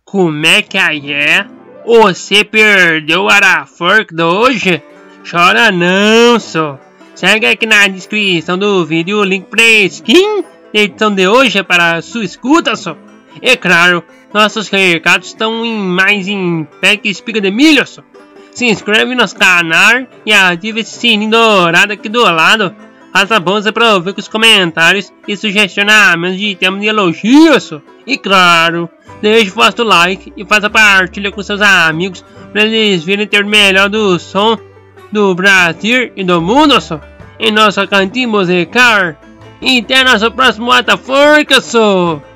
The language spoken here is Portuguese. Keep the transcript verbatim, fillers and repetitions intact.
Como é que aí é? Você perdeu o Arafork de hoje? Chora não, só. Segue aqui na descrição do vídeo o link pra skin da edição de hoje para a sua escuta, só. E claro, nossos recados estão em mais em pack espiga de milho, só. Se inscreve no nosso canal e ativa esse sininho dourado aqui do lado. Faça bons aproveitar com os comentários e sugestionamentos de temas de elogios. E claro, deixe o vosso like e faça partilha com seus amigos para eles virem ter o melhor do som do Brasil e do mundo, só, em nosso cantinho musical. E até nosso próximo Arafork, só.